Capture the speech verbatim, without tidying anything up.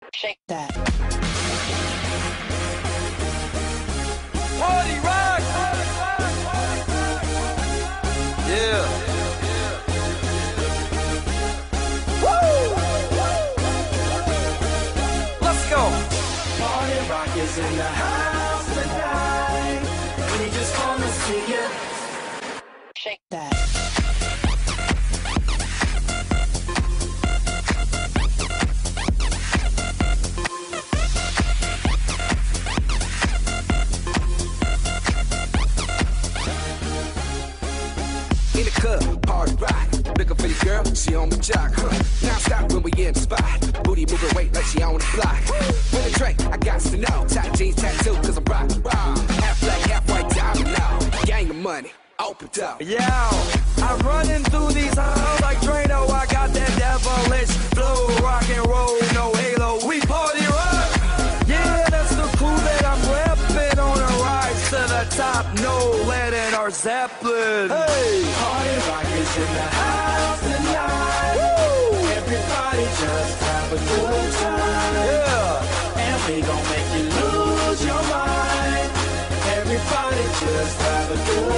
Shake that. Party rock! Yeah. Woo! Let's go. Party rock is in the house tonight. We just wanna see you Shake that. In the club, party rock. Looking for your girl, she on the jock. Huh. Now stop when we in the spot. Booty moving weight like she on the block. With a drink, I got to know. Tight jeans, tattoo, cause I'm rock, rock. Half black, half white, diamond now. Gang of money, open up. Yeah, I'm running through these halls like Drano. I got that devilish flow, rock and roll, no halo. We party rock. Yeah, that's the crew that I'm repping on a rise to the top. No lead in our Zeppelin. Hey, Party rock is in the house tonight. woo! Everybody just have a good time. Yeah, And we gon' make you lose your mind. Everybody just have a good